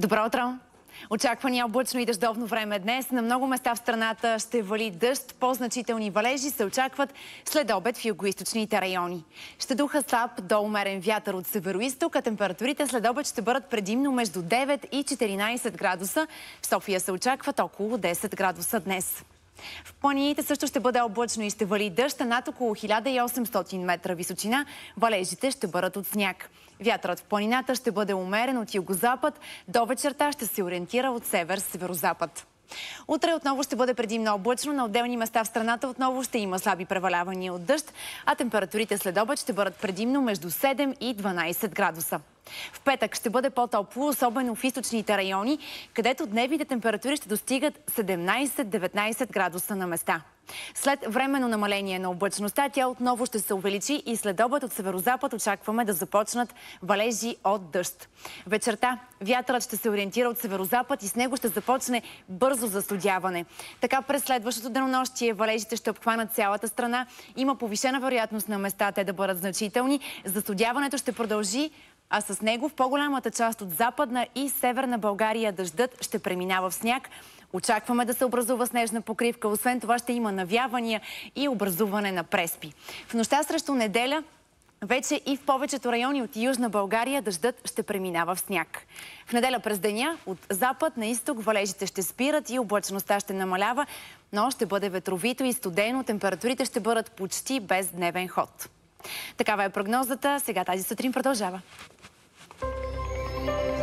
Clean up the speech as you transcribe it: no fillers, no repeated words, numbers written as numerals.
Добро утро! Очаквания облачно и дъждовно време днес. На много места в страната ще вали дъжд. По-значителни валежи се очакват след обед в югоизточните райони. Ще духа слаб до умерен вятър от североизток, а температурите след обед ще бъдат предимно между 9 и 14 градуса. В София се очакват около 10 градуса днес. В планините също ще бъде облачно и ще вали дъжд, а над около 1800 метра височина валежите ще бъдат от сняг. Вятърът в планината ще бъде умерен от югозапад, до вечерта ще се ориентира от север-северозапад. Утре отново ще бъде предимно облачно, на отделни места в страната отново ще има слаби превалявания от дъжд, а температурите след обед ще бъдат предимно между 7 и 12 градуса. В петък ще бъде по-топло, особено в източните райони, където дневните температури ще достигат 17-19 градуса на места. След временно намаление на облачността, тя отново ще се увеличи и след обед от северозапад очакваме да започнат валежи от дъжд. Вечерта вятърът ще се ориентира от северозапад и с него ще започне бързо застудяване. Така през следващото денонощие валежите ще обхванат цялата страна. Има повишена вероятност на места те да бъдат значителни. Застудяването ще продължи, а с него в по-голямата част от Западна и Северна България дъждът ще преминава в сняг. Очакваме да се образува снежна покривка. Освен това ще има навявания и образуване на преспи. В нощта срещу неделя вече и в повечето райони от Южна България дъждът ще преминава в сняг. В неделя през деня от запад на изток валежите ще спират и облачността ще намалява, но ще бъде ветровито и студено. Температурите ще бъдат почти без дневен ход. Такава е прогнозата. Сега тази сутрин продължава.